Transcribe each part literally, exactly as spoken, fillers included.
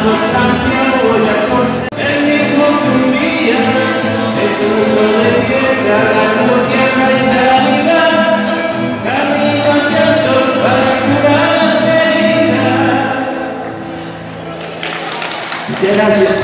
Gracias.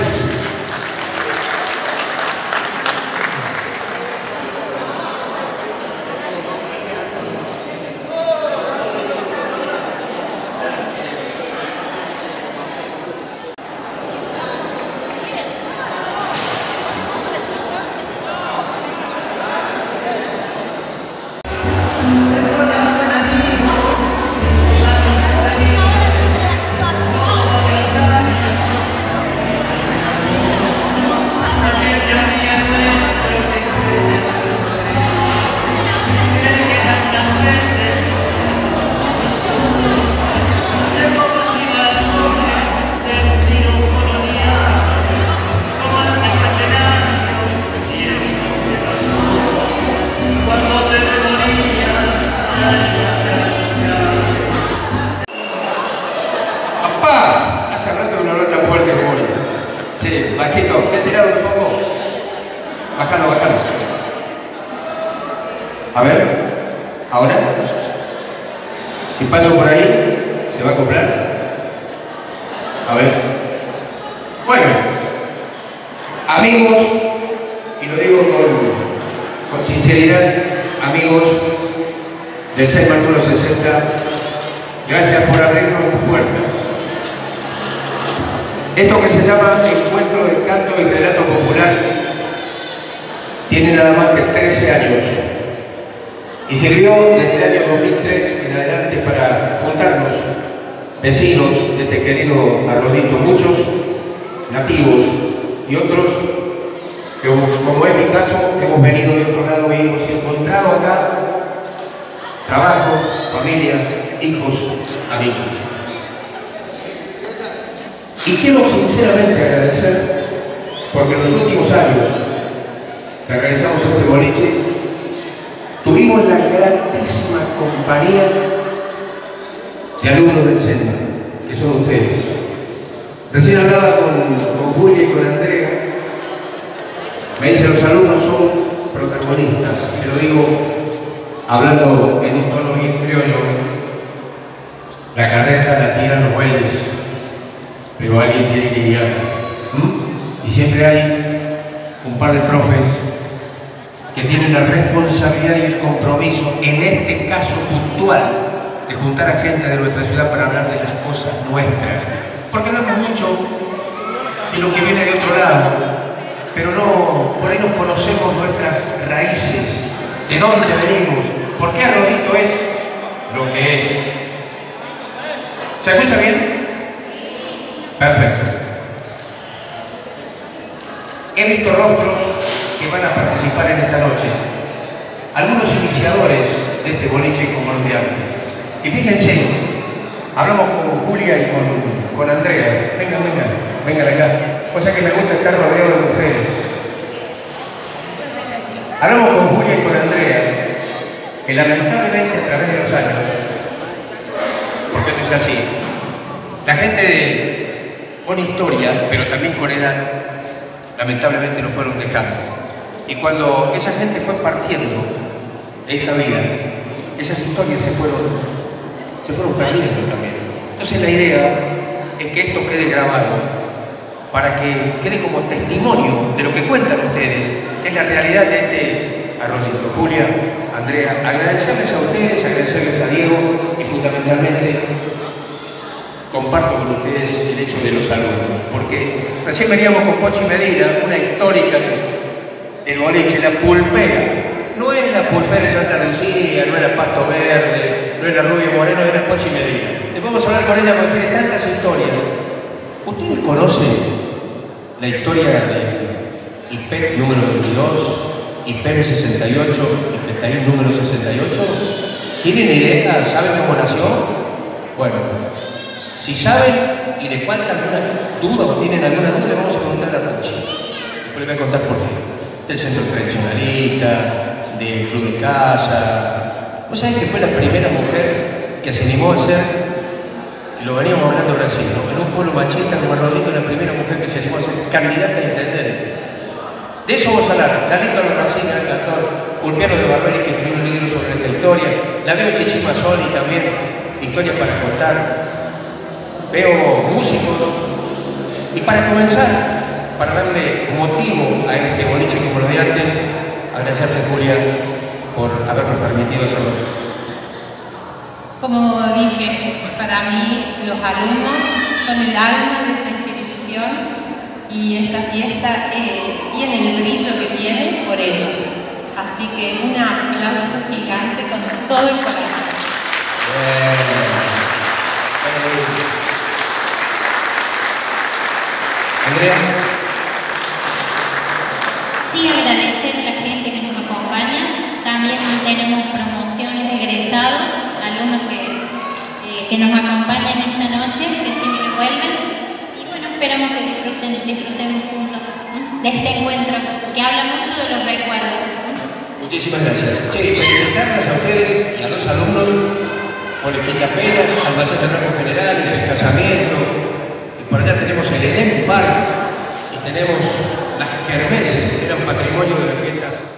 Sí, bajito, ¿qué tirado un poco? Bájalo, bájalo. A ver, ahora. Si paso por ahí, ¿se va a comprar? A ver. Bueno, amigos, y lo digo con, con sinceridad, amigos del seis más uno sesenta, gracias por abrirnos las puertas. Esto que se llama Encuentro de Canto y Relato Popular tiene nada más que trece años y sirvió desde el año dos mil tres en adelante para juntarnos vecinos de este querido Arroyito, muchos nativos y otros que, como es mi caso, hemos venido de otro lado y hemos encontrado acá trabajo, familia, hijos, amigos. Y quiero sinceramente agradecer porque en los últimos años que realizamos este boliche tuvimos la grandísima compañía de alumnos del centro, que son ustedes. Recién hablaba con, con Julia y con Andrea, me dicen los alumnos son protagonistas, te lo digo hablando en un tono bien criollo, la carrera la tiran los bueyes, pero alguien tiene que guiar. ¿Mm? Y siempre hay un par de profes que tienen la responsabilidad y el compromiso, en este caso puntual, de juntar a gente de nuestra ciudad para hablar de las cosas nuestras. Porque hablamos mucho de lo que viene de otro lado, pero no, por ahí no conocemos nuestras raíces, de dónde venimos, por qué Arroyito es lo que es. ¿Se escucha bien? Perfecto. He visto rostros que van a participar en esta noche. Algunos iniciadores de este boliche como los de antes. Y fíjense, hablamos con Julia y con, con Andrea. Vengan, vengan, vengan acá. O sea que me gusta estar rodeado de mujeres. Hablamos con Julia y con Andrea, que lamentablemente a través de los años, porque esto es así, la gente de con historia, pero también con edad, lamentablemente lo fueron dejando. Y cuando esa gente fue partiendo de esta vida, esas historias se fueron, se fueron perdiendo también. Entonces la idea es que esto quede grabado para que quede como testimonio de lo que cuentan ustedes, que es la realidad de este Arroyito. Julia, Andrea, agradecerles a ustedes, agradecerles a Diego y fundamentalmente comparto con ustedes el hecho de los alumnos, porque recién veníamos con Pochi Medina, una histórica del boliche, la pulpera. No es la pulpera de Santa Lucía, no es la Pasto Verde, no es la Rubio Moreno, es la Pochi Medina. Después vamos a hablar con ella porque tiene tantas historias. ¿Ustedes conocen la historia del I P E C número veintidós, I P E M sesenta y ocho y Petaín número sesenta y ocho? ¿Tienen idea? ¿Saben cómo nació? Bueno, si saben y les falta alguna duda o tienen alguna duda, le vamos a preguntar a la Pochi. Después les voy a contar por qué. Del centro tradicionalista, del club de casa. ¿Vos sabés que fue la primera mujer que se animó a hacer lo veníamos hablando recién, ¿no? En un pueblo machista como Arroyito, la primera mujer que se animó a ser candidata a intendente. De eso vamos a hablar. Lalito Albarracín, el actor, Ulpiano de Barberi, que escribió un libro sobre esta historia. La veo Chichi Mazzoni también, historias para contar. Veo músicos. Y para comenzar, para darle motivo a este boliche como lo de antes, agradecerle, Julia, por habernos permitido hacerlo. Como dije, para mí los alumnos son el alma de esta institución y esta fiesta eh, tiene el brillo que tiene por ellos. Así que un aplauso gigante con todo el corazón. Andrea. Sí, agradecer a la gente que nos acompaña. También tenemos promociones egresados, alumnos que, eh, que nos acompañan esta noche, que siempre vuelven. Y bueno, esperamos que disfruten, disfrutemos juntos, ¿no?, de este encuentro, que habla mucho de los recuerdos, ¿no? Muchísimas gracias. Che, felicitarlas a ustedes y a los alumnos por el Quintapenas, Almacén de Ramos Generales, el casamiento. Y por allá tenemos el Edén Park y tenemos las kermeses, que eran patrimonio de las fiestas